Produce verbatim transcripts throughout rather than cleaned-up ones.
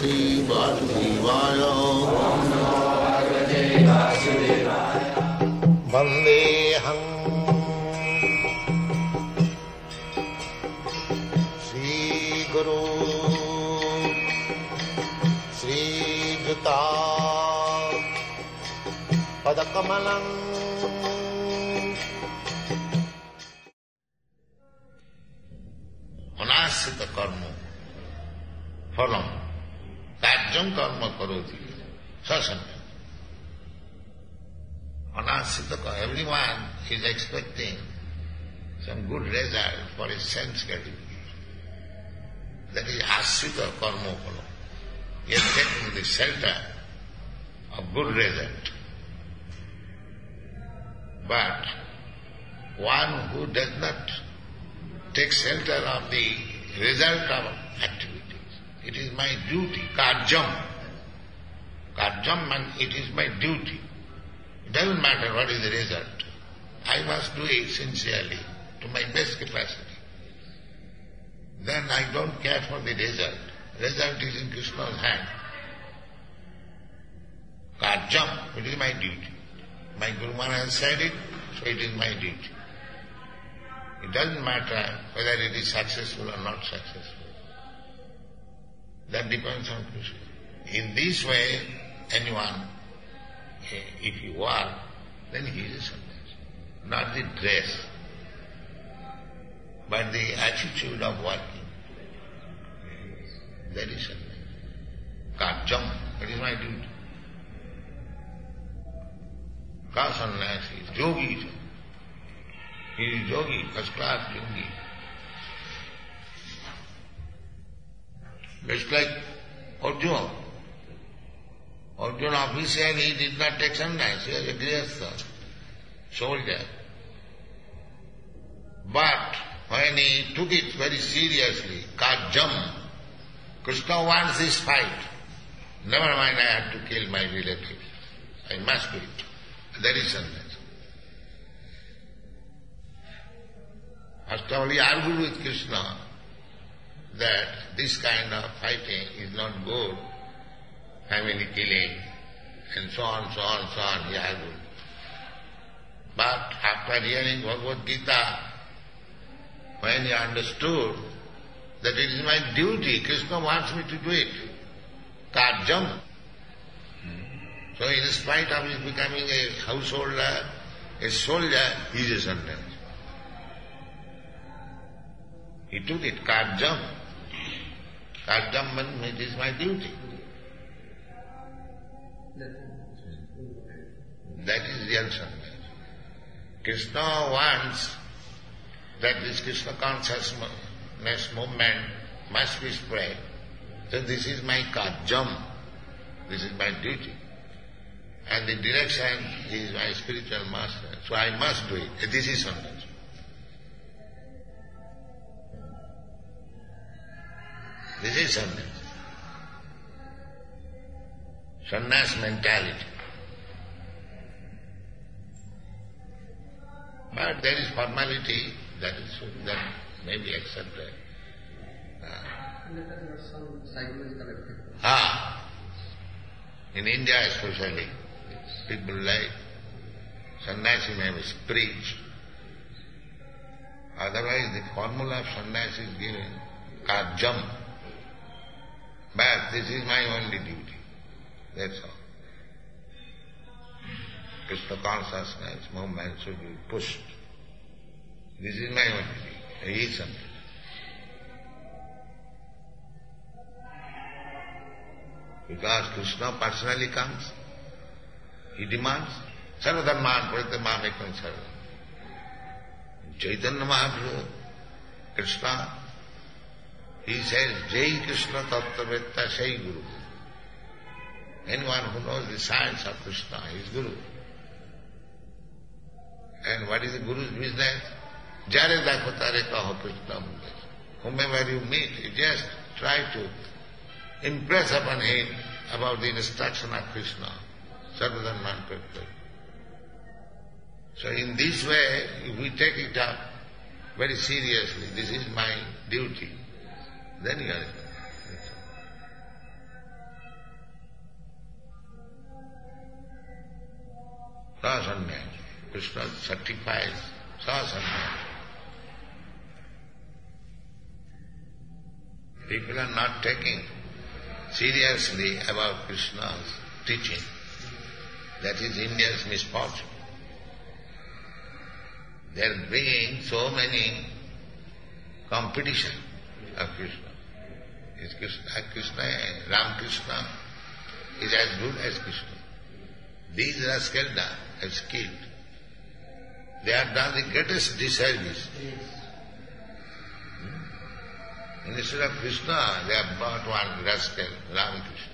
Shri Vasudevaya. Vandeham Shri Guru Shri Juta Padakamalam. Anasita karma phalam karjam karma karoti sasanya. Anasita karma, everyone is expecting some good result for his sense gratification. That is asrita karma phalam. He has taken the shelter of good result. But one who does not take shelter of the result of activities, it is my duty, karjam. Karjam means it is my duty. It doesn't matter what is the result. I must do it sincerely, to my best capacity. Then I don't care for the result. Result is in Krishna's hand. Karjam, it is my duty. My Guru Maharaj has said it, so it is my duty. It doesn't matter whether it is successful or not successful. That depends on Krishna. In this way, anyone, if he work, then he is a sannyasi. Not the dress, but the attitude of working. That is sannyasi. Karjam, that is my duty. Ka sannyasi, yogi. He is yogi, first class yogi. Just like Arjuna. Arjuna officer, he did not take sannyas, he was a grihastha, soldier. But when he took it very seriously, karjam, Krishna wants this fight. Never mind, I have to kill my relatives. I must do it. That is sannyas. First of all, he argued with Krishna that this kind of fighting is not good, family killing, and so on, so on, so on, he argued. But after hearing Bhagavad Gita, when he understood that it is my duty, Krishna wants me to do it, karjam. So in spite of his becoming a householder, a soldier, he is a sannyasi. He took it, karjam. Karjam means it is my duty. That is real sannyasi. Krishna wants that this Krishna consciousness movement must be spread. So this is my karjam. This is my duty. And the direction is my spiritual master. So I must do it. This is sannyasi. This is sannyas. Sannyas mentality. But there is formality that is that may be accepted. There is some psychological effect. Ah, in India especially, people like sannyasi may be preached. Otherwise, the formula of sannyasi is given karjam. But this is my only duty. That's all. Krishna consciousness movement should be pushed. This is my only duty. He is something. Because Krishna personally comes, he demands, Sarvadharman Paritamam Ekam Sarvam. Chaitanya Mahaprabhu, Krishna, he says, Jai Krishna Tattvavedta Sai Guru. Anyone who knows the science of Krishna is Guru. And what is the Guru's business? Jare dakho tare kaho Krishna. Whomever you meet, you just try to impress upon him about the instruction of Krishna. Sarvadharman Paritamam. So in this way, if we take it up very seriously, this is my duty, then you are... Sasannyas. Krishna certifies sasannyas. People are not taking seriously about Krishna's teaching. That is India's misfortune. They are bringing so many competition of Krishna. Is Krishna, Krishna, Ram Krishna is as good as Krishna. These rascals have skilled. They have done the greatest disservice. Hmm? Instead of Krishna, they have brought one rascal, Ram Krishna.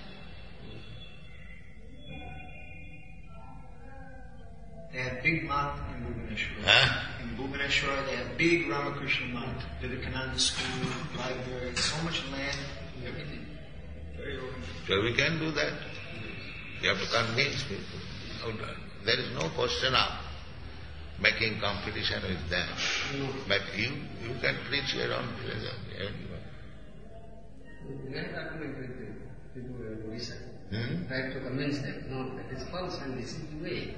They have big math in Bhubaneswar. Huh? In Bhubaneswar, they have big Ramakrishna math. Vivekananda School, library, so much land, everything. Very organized. So we can do that. You have to convince people. There is no question of making competition with them. But you you can preach your own philosophy. We have argument with the people who listen. Hmm? Try to convince them, no, that is false and this is the way.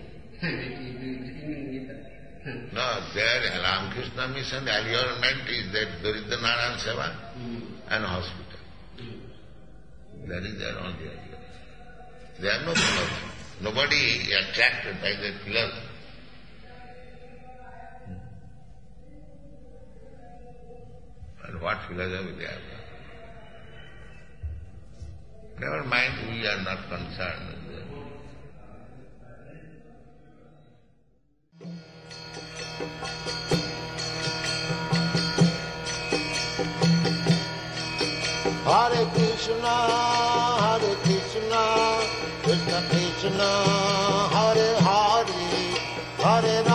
No, their Ramakrishna mission allurement is that Daridra Narayan Seva Mm. and hospital. Mm. That is their only allurement. They are no philosophy. Nobody attracted by their philosophy. And what philosophy they have got? Never mind, we are not concerned with them. Hare Krishna, Hare Krishna, Krishna Krishna, Hare Hare, Hare Rama.